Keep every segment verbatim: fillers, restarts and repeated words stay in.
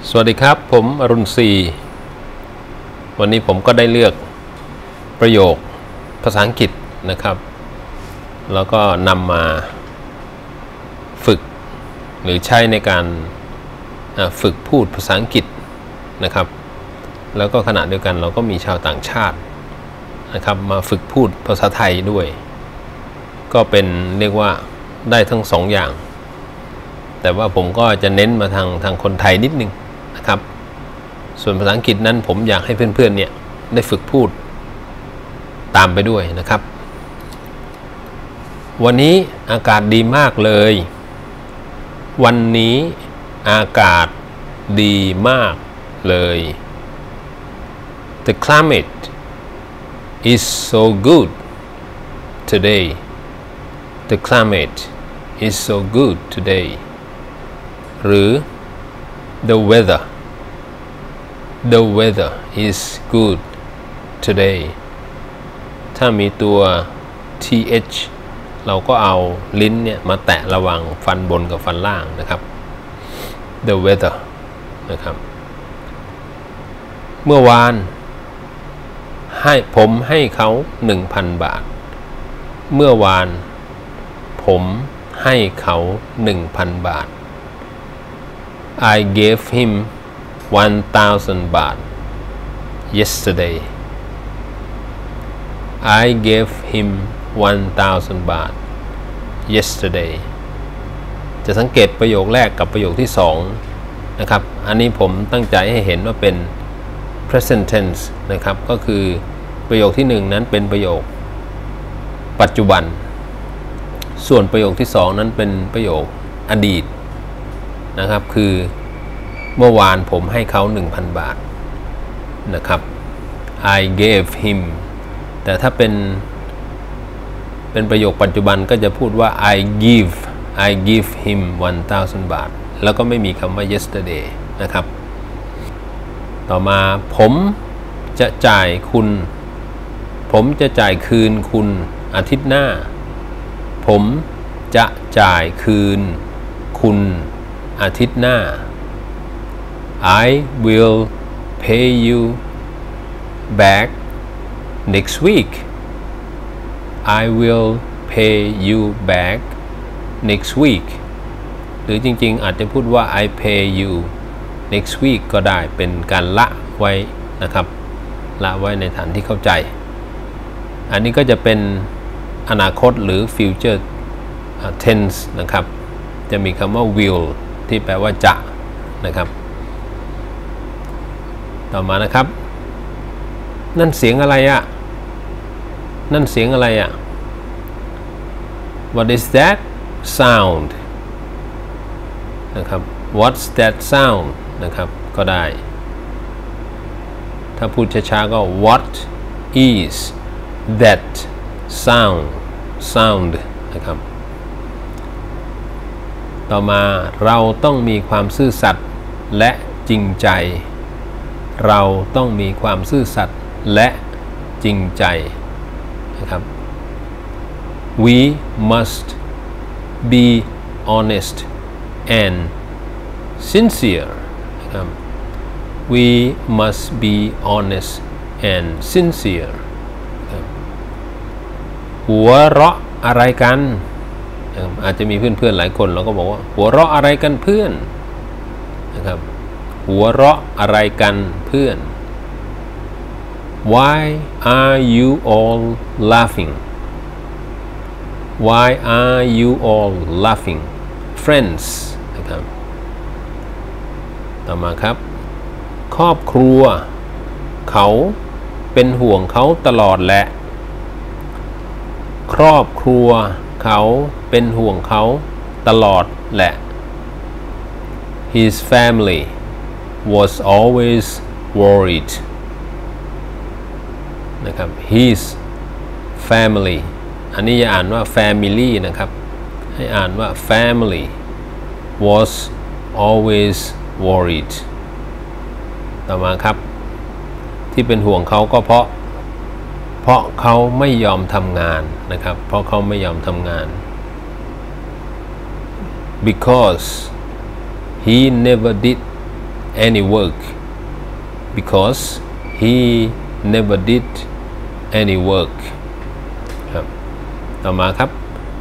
สวัสดีครับผมอรุณศรีวันนี้ผมก็ได้เลือกประโยคภาษาอังกฤษนะครับแล้วก็นำมาฝึกหรือใช้ในการฝึกพูดภาษาอังกฤษนะครับแล้วก็ขณะเดียวกันเราก็มีชาวต่างชาตินะครับมาฝึกพูดภาษาไทยด้วยก็เป็นเรียกว่าได้ทั้งสองอย่างแต่ว่าผมก็จะเน้นมาทางทางคนไทยนิดนึงนะครับส่วนภาษาอังกฤษนั้นผมอยากให้เพื่อนๆเนี่ยได้ฝึกพูดตามไปด้วยนะครับวันนี้อากาศดีมากเลยวันนี้อากาศดีมากเลย The climate is so good today The climate is so good today หรือ The weather The weather is good today ถ้ามีตัว th เราก็เอาลิ้นเนี่ยมาแตะระหว่างฟันบนกับฟันล่างนะครับ The weather นะครับเมื่อวานให้ผมให้เขา หนึ่งพัน บาทเมื่อวานผมให้เขา หนึ่งพัน บาท I gave him one thousand บาท yesterday I gave him one thousand บาท yesterday จะสังเกตประโยคแรกกับประโยคที่สองนะครับอันนี้ผมตั้งใจให้เห็นว่าเป็น present tense นะครับก็คือประโยคที่หนึ่งนั้นเป็นประโยคปัจจุบันส่วนประโยคที่สองนั้นเป็นประโยคอดีตนะครับคือเมื่อวานผมให้เขา หนึ่งพัน บาทนะครับ I gave him แต่ถ้าเป็นเป็นประโยคปัจจุบันก็จะพูดว่า I give I give him one thousand บาทแล้วก็ไม่มีคำว่า yesterday นะครับต่อมาผมจะจ่ายคุณผมจะจ่ายคืนคุณอาทิตย์หน้าผมจะจ่ายคืนคุณอาทิตย์หน้า I will pay you back next week I will pay you back next week หรือจริงๆอาจจะพูดว่า I pay you next week ก็ได้เป็นการละไว้นะครับละไว้ในฐานที่เข้าใจอันนี้ก็จะเป็นอนาคตหรือ future tense นะครับจะมีคำว่า will ที่แปลว่าจะนะครับต่อมานะครับนั่นเสียงอะไรอะนั่นเสียงอะไรอะ What is that sound นะครับ What's that sound นะครับก็ได้ถ้าพูดช้าๆก็ What is that sound sound นะครับต่อมาเราต้องมีความซื่อสัตย์และจริงใจเราต้องมีความซื่อสัตย์และจริงใจนะครับ We must be honest and sincere นะครับ We must be honest and sincere หัวเราะอะไรกันอาจจะมีเพื่อนๆหลายคนเราก็บอกว่าหัวเราะอะไรกันเพื่อนนะครับหัวเราะอะไรกันเพื่อน Why are you all laughing Why are you all laughing Friends นะครับต่อมาครับครอบครัวเขาเป็นห่วงเขาตลอดแหละครอบครัวเขาเป็นห่วงเขาตลอดแหละ His family was always worried นะครับ His family อันนี้อย่าอ่านว่า family นะครับให้อ่านว่า family was always worried ต่อมาครับที่เป็นห่วงเขาก็เพราะเพราะเขาไม่ยอมทำงานนะครับเพราะเขาไม่ยอมทำงาน because he never did any work because he never did any work ครับต่อมาครับ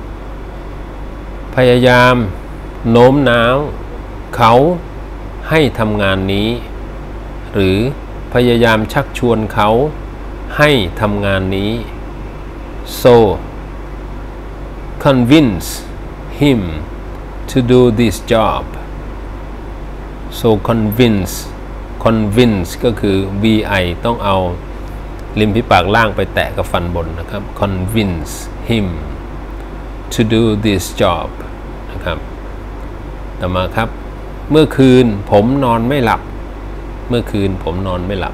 พยายามโน้มน้าวเขาให้ทำงานนี้หรือพยายามชักชวนเขาให้ทำงานนี้ so convince him to do this job so convince convince ก็คือ vi ต้องเอาริมฝีปากล่างไปแตะกับฟันบนนะครับ convince him to do this job นะครับต่อมาครับเมื่อคืนผมนอนไม่หลับเมื่อคืนผมนอนไม่หลับ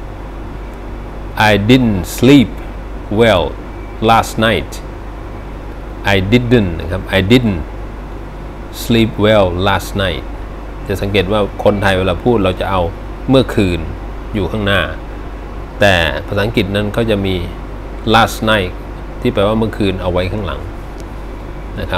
I didn't sleep well last night I didn't นะครับ I didn't sleep well last night จะสังเกตว่าคนไทยเวลาพูดเราจะเอาเมื่อคืนอยู่ข้างหน้าแต่ภาษาอังกฤษนั้นเขาจะมี last night ที่แปลว่าเมื่อคืนเอาไว้ข้างหลังนะครับ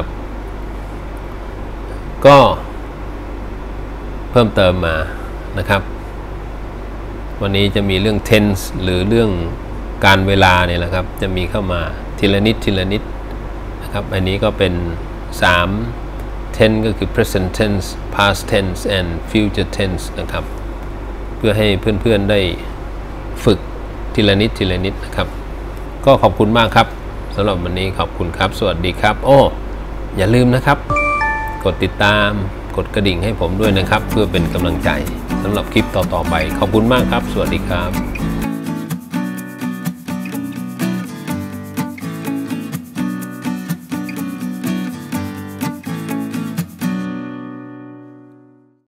ก็เพิ่มเติมมานะครับวันนี้จะมีเรื่อง tense หรือเรื่องการเวลาเนี่ยแหละครับจะมีเข้ามาทีละนิดทีละนิดนะครับอันนี้ก็เป็นสาม tense ก็คือ present tense past tense and future tense นะครับเพื่อให้เพื่อนๆได้ฝึกทีละนิดทีละนิดนะครับก็ขอบคุณมากครับสำหรับวันนี้ขอบคุณครับสวัสดีครับโอ้อย่าลืมนะครับกดติดตามกดกระดิ่งให้ผมด้วยนะครับเพื่อเป็นกำลังใจสำหรับคลิปต่อๆไปขอบคุณมากครับสวัสดีครับ